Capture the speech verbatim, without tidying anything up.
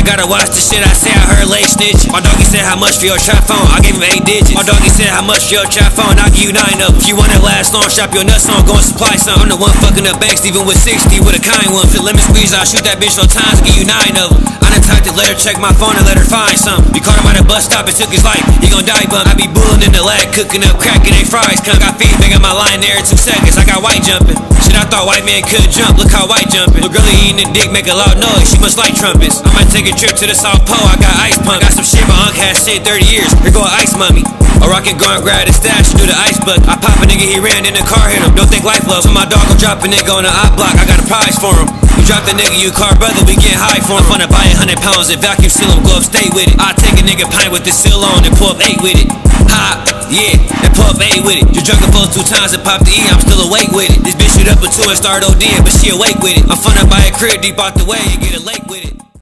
gotta watch the shit I say, I heard late snitch. My doggy said how much for your trap phone, I gave him eight digits. My doggy said how much for your trap phone, I'll give you nine of them. If you want it last long, shop your nuts on, go and supply some. I'm the one fucking up banks, even with sixty, with a kind one. Feel lemon squeeze, I'll shoot that bitch no times and give you nine of them. I done typed it, let her check my phone and let her find some. We caught him at a bus stop and took his life, he gon' die bum. I be bulling in the lag, cooking up crack and they fries come. Got feet, bang on my line there in two seconds, I got white jumping. Shit, I thought white man could jump, look how white jumping. Little girlie eating a dick, make a loud noise, she must like trumpets. I might take a trip to the South Pole, I got ice pump. Got some shit my uncle had shit thirty years, here go an ice mummy. Or I can go and grab his stash through the ice bucket. I pop a nigga, he ran in the car, hit him. Don't think life loves. So my dog gon' drop a nigga on the op block, I got a prize for him. You drop the nigga, you car brother, we get high for him. I'm finna buy a hundred pounds and vacuum seal him, go upstate with it. I take a nigga pint with the seal on and pull up eight with it. Ha, yeah, and pull up eight with it. You drunk a full two times and pop the E, I'm still awake with it. This bitch shoot up a two and start ODing, but she awake with it. I'm finna buy a crib deep out the way, you get a lake with it.